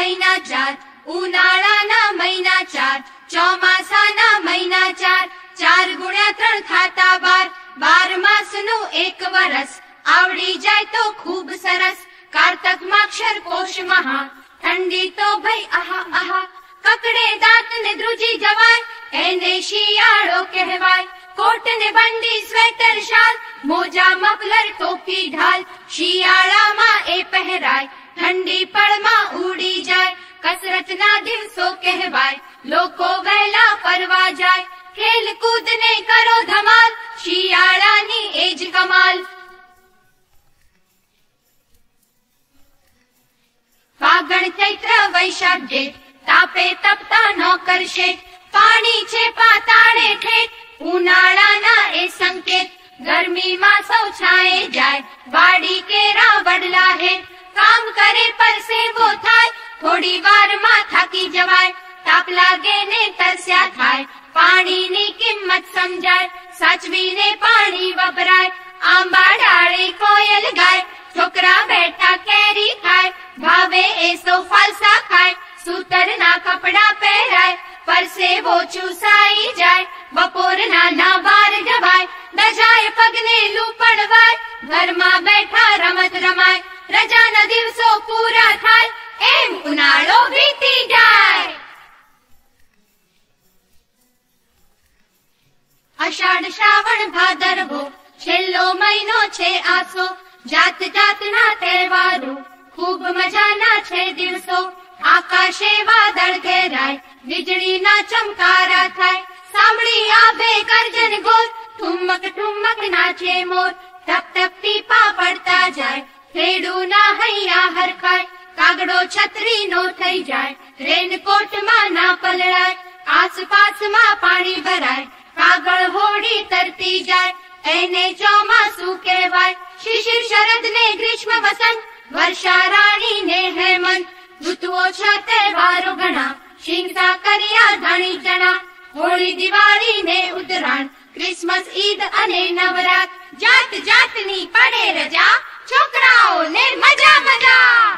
મહિના 4, ઉનાળાના મહિના 4, ચોમાસાના મહિના 4, 4 ગુણ્યા 3 થાતા 12, 12 માસનું 1 વરસ, આવડી જાય તો ખૂબ સરસ. કારતક માક્ષર પોષ મહા, ઠંડી તો ભઈ આહા આહા, કકડે દાંત ને ધ્રુજી જવાય, એને શિયાળો કહેવાય. કોટ ને બંડી સ્વેટર શાલ, મોજા મફલર ટોપી ઢાલ, શિયાળામાં એ પહેરાય, ઠંડી પળમાં ઉડી જાય. કસરતના દિવસો કહેવાય, લોકો વહેલા ફરવા જાય, ખેલ કૂદ ને કરો ધમાલ, શિયાળાની એ જ કમાલ. ફાગણ ચૈત્ર વૈશાખ જેઠ, તાપે તપતા નોકર શેઠ, પાણી છે પાતાળે ઠેઠ, ઉનાળાના એ સંકેત. ગરમીમાં સૌ છાંયે જાય, વાડી કેરા વડલા હેઠ, કામ કરે પરસેવો થાય, થોડી વારમાં થાકી જવાય. તાપ લાગે ને તરસ્યા થાય, પાણીની કિંમત સમજાય, સાચવીને પાણી વપરાય. આંબા ડાળે કોયલ ગાય, છોકરા બેઠા કેરી ખાય, ભાવે એ સો ફાલસા ખાય, સૂતરના કપડા પહેરાય, પરસેવો ચૂસાઈ જાય, બપોરના ના બાર જવાય, દજાય પગને લૂપણ વાય, ઘરમાં બેઠા રમત રમાય, રજાના દિવસો પૂરા થાય, એમ ઉનાળો વીતી જાય. અષાઢ શ્રાવણ ભાદરવો, છેલ્લો મહિનો છે આસો, જાત જાતના તહેવારો, ખૂબ મજાના છે દિવસો. આકાશે વાદળ ઘેરાય, વીજળીના ચમકારા થાય, સાંભળી આભે ગર્જન ગોર, ઠુમક ઠુમક નાચે મોર, ટપ ટપ ટીપા પડતા જાય, ખેડૂના હૈયા હરખાય, કાગડો છત્રીનો થઈ જાય, રેનકોટમાં ના પલળાય, આસપાસમાં પાણી ભરાય, કાગળ હોડી તરતી જાય, એને ચોમાસું કહેવાય. શિશિર શરદ ને ગ્રીષ્મ વસંત, વર્ષા રાણી ને હેમંત, ઋતુઓ છ તહેવારો ઘણા, શિંગસા કર્યા ધાણી ચણા, હોળી દિવાળી ને ઉત્તરાયણ, ક્રિસમસ ઈદ અને નવરાત, જાત જાતની પડે રજા, છોકરાઓને મજા મજા.